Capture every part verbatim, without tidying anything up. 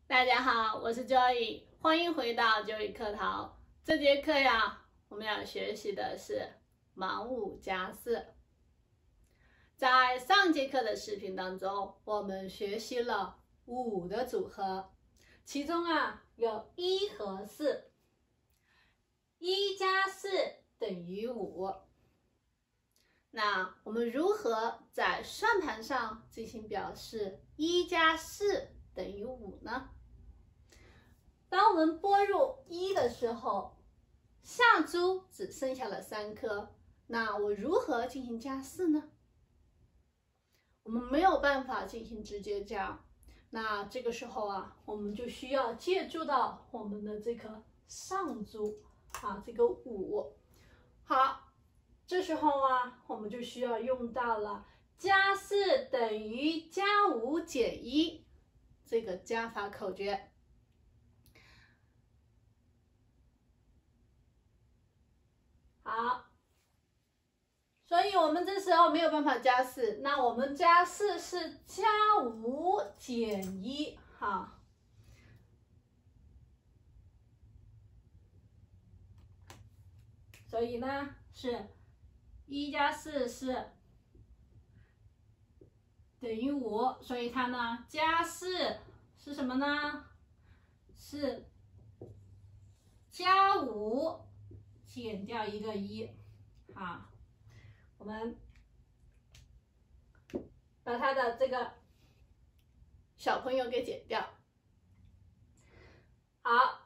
大家好，我是 Joy， 欢迎回到 Joy 课堂。这节课呀，我们要学习的是盲五加四。在上节课的视频当中，我们学习了五的组合，其中啊有一和四，一加四等于五。那我们如何在算盘上进行表示一加四等于五呢？当我们拨入一的时候，下珠只剩下了三颗，那我如何进行加四呢？我们没有办法进行直接加，那这个时候啊，我们就需要借助到我们的这颗上珠啊，这个五。好，这时候啊，我们就需要用到了加四等于加五减一这个加法口诀。好，所以我们这时候没有办法加四，那我们加四是加五减一，好。所以呢，是一加四是等于五，所以它呢加四是什么呢？是加五减掉一个一，好，我们把它的这个小朋友给减掉。好，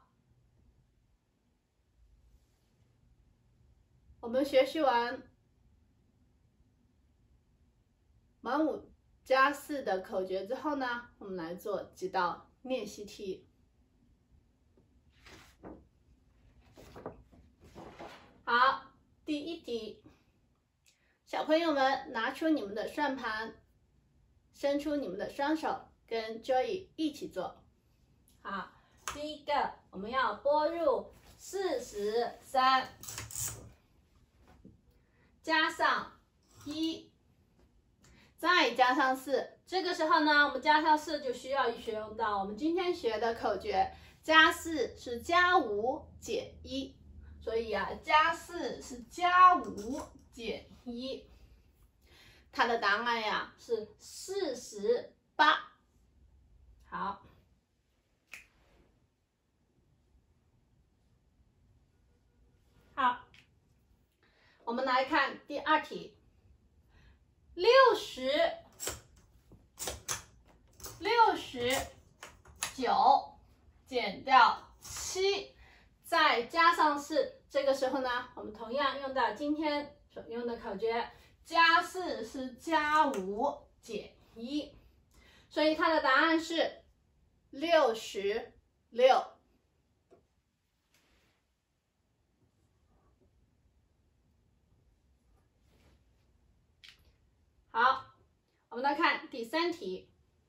我们学习完盲五加四的口诀之后呢，我们来做几道练习题。好，第一题，小朋友们拿出你们的算盘，伸出你们的双手，跟 Joy 一起做。好，第一个我们要拨入四十三，加上一，再加上四。这个时候呢，我们加上四就需要学用到我们今天学的口诀，加四是加五减一。所以啊，加四是加五减一，它的答案呀是四十八。好，好，我们来看第二题，六十，六十九减掉七。再加上四，这个时候呢，我们同样用到今天所用的口诀，加四是加五减一，所以它的答案是六十六。好，我们来看第三题。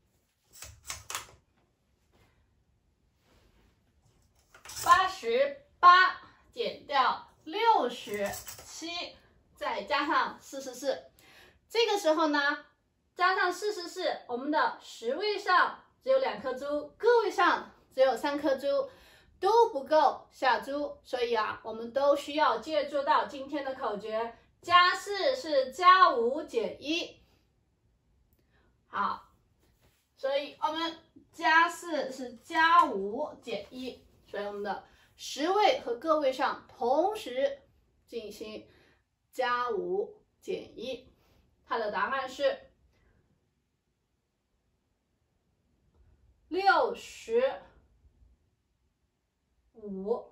八十八减掉六十七，再加上四十四。这个时候呢，加上四十四，我们的十位上只有两颗珠，个位上只有三颗珠，都不够下珠，所以啊，我们都需要借助到今天的口诀，加四是加五减一。好，所以我们加四是加五减一。所以我们的十位和个位上同时进行加五减一，它的答案是六十五。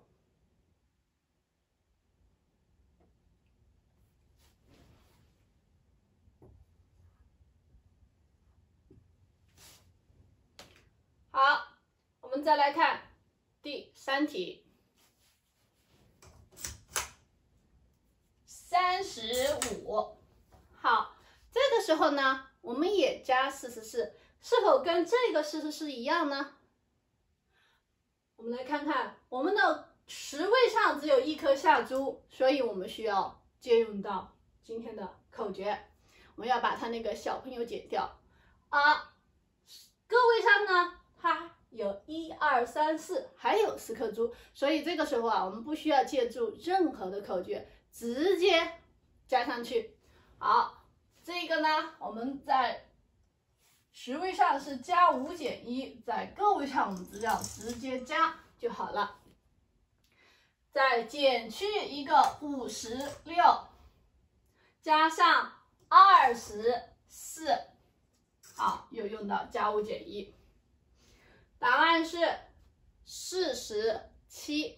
好，我们再来看第三题，三十五。好，这个时候呢，我们也加四十四，是否跟这个四十四一样呢？我们来看看，我们的十位上只有一颗下珠，所以我们需要借用到今天的口诀，我们要把它那个小朋友减掉啊。个位上呢，它有一二、三、四，还有四颗珠。所以这个时候啊，我们不需要借助任何的口诀，直接加上去。好，这个呢，我们在十位上是加五减一，在个位上我们只要直接加就好了。再减去一个五十六，加上二十四，好，又用到加五减一，答案是四十七。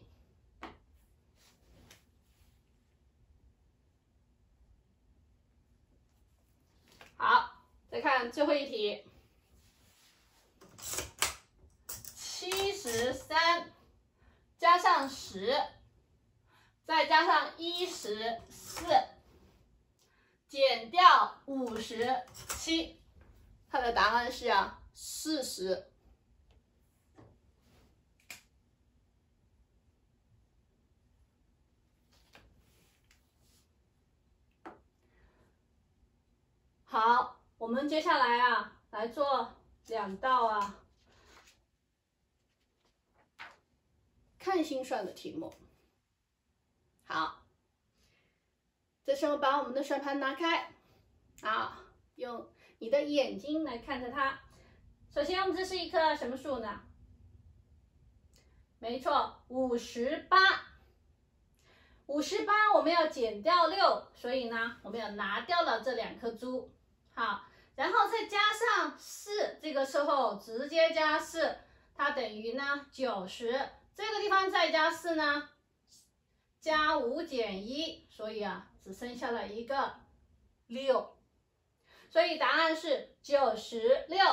好，再看最后一题，七十三加上十，再加上一十四，减掉五十七，它的答案是啊四十。好，我们接下来啊来做两道啊看心算的题目。好，这时候把我们的算盘拿开啊，用你的眼睛来看着它。首先，我们这是一棵什么树呢？没错，五十八。五十八我们要减掉六，所以呢，我们要拿掉了这两颗珠。好，然后再加上四，这个时候直接加四，它等于呢九十。这个地方再加四呢，加五减一，所以啊，只剩下了一个六，所以答案是九十六。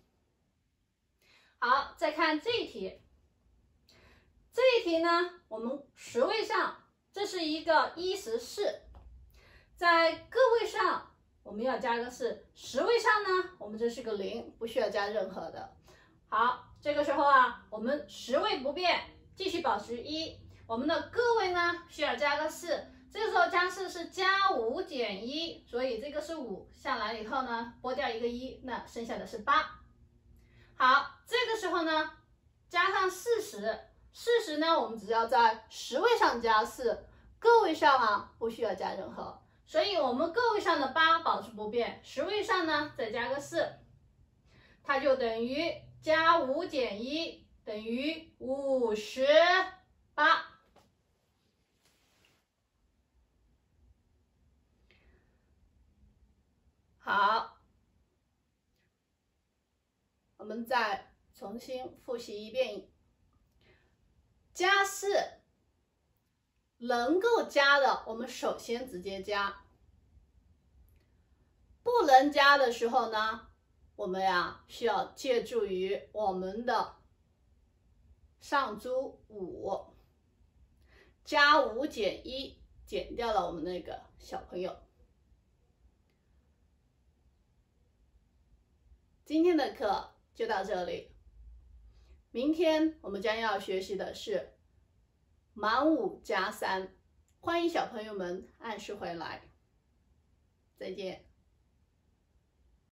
好，再看这一题，这一题呢，我们十位上，这是一个一十四，在个位上我们要加个四，十位上呢，我们这是个零，不需要加任何的。好，这个时候啊，我们十位不变，继续保持一，我们的个位呢需要加个四，这个时候加四是加五减一，所以这个是五，下来以后呢，拨掉一个一，那剩下的是八。好，这个时候呢，加上四十，四十呢，我们只要在十位上加四，个位上啊不需要加任何，所以我们个位上的八保持不变，十位上呢再加个四，它就等于加五减一等于五十八。好，我们再重新复习一遍。加四能够加的，我们首先直接加；不能加的时候呢，我们呀需要借助于我们的上珠五，加五减一，减掉了我们那个小朋友。今天的课就到这里，明天我们将要学习的是满五加三，欢迎小朋友们按时回来，再见。